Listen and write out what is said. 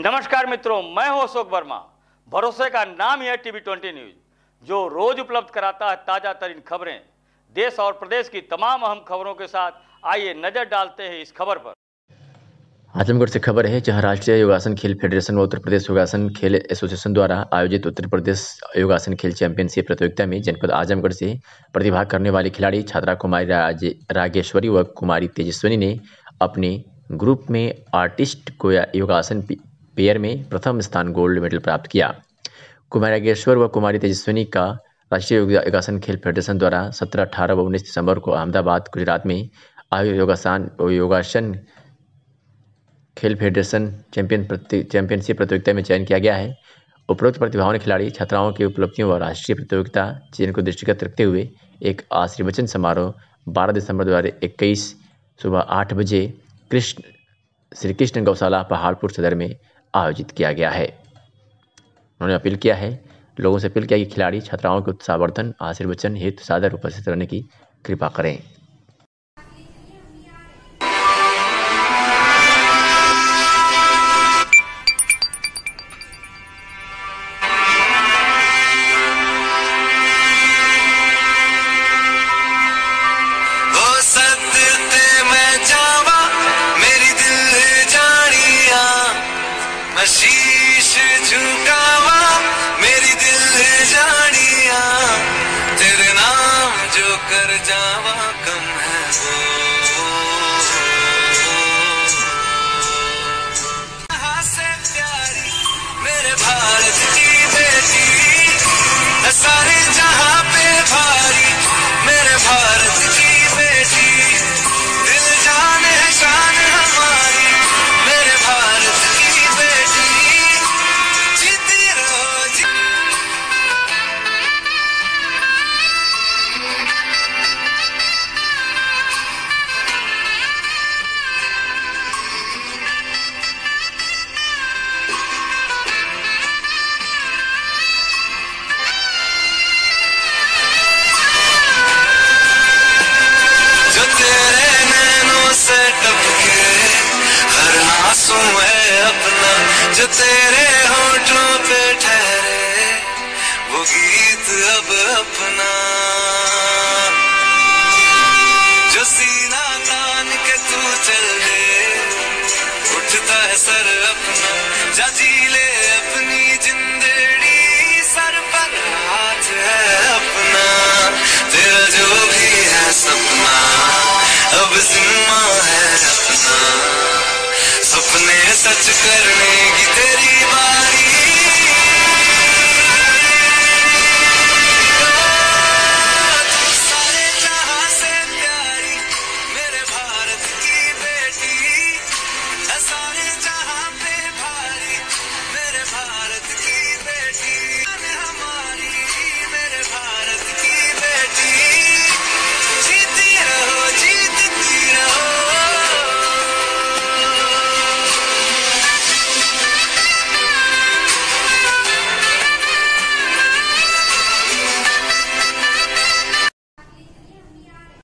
नमस्कार मित्रों, मैं हूं अशोक वर्मा। भरोसे का नाम ही है टीवी20 न्यूज, जो रोज उपलब्ध कराता है ताजा तरीन खबरें। देश और प्रदेश की तमाम अहम खबरों के साथ आइए नजर डालते हैं इस खबर पर। आजमगढ़ से खबर है, जहां राष्ट्रीय योगासन खेल फेडरेशन व उत्तर प्रदेश योगासन खेल एसोसिएशन द्वारा आयोजित उत्तर प्रदेश योगासन खेल चैंपियनशिप प्रतियोगिता में जनपद आजमगढ़ से प्रतिभाग करने वाली खिलाड़ी छात्रा कुमारी रागेश्वरी व कुमारी तेजस्विनी ने अपने ग्रुप में आर्टिस्ट को योगासन पेयर में प्रथम स्थान गोल्ड मेडल प्राप्त किया। कुमारी रागेश्वर व कुमारी तेजस्विनी का राष्ट्रीय योगासन खेल फेडरेशन द्वारा 17, 18 व 19 दिसंबर को अहमदाबाद, गुजरात में आयोजित योगासन खेल फेडरेशन चैंपियनशिप प्रतियोगिता में चयन किया गया है। उपरोक्त प्रतिभाओं ने खिलाड़ी छात्राओं की उपलब्धियों व राष्ट्रीय प्रतियोगिता चयन को दृष्टिगत रखते हुए एक आशीर्वचन समारोह 12 दिसंबर 2021 सुबह 8 बजे श्री कृष्ण गौशाला पहाड़पुर सदर में आयोजित किया गया है। उन्होंने लोगों से अपील किया कि खिलाड़ी छात्राओं के उत्साहवर्धन आशीर्वचन हेतु सादर उपस्थित रहने की कृपा करें। शीश झुकावा मेरी दिल जानिया, तेरे नाम जो कर जावा कम है वो। से प्यारी मेरे भारत की बेटी, सारे जहां पे भारी मेरे भारत की बेटी, दिल जान है शान हमारी मेरे भारत की बेटी, जीती रहो जी। जो तेरे नैनों से टपके हर आंसू है अपना, जो तेरे होठों पे ठहरे वो गीत अब अपना।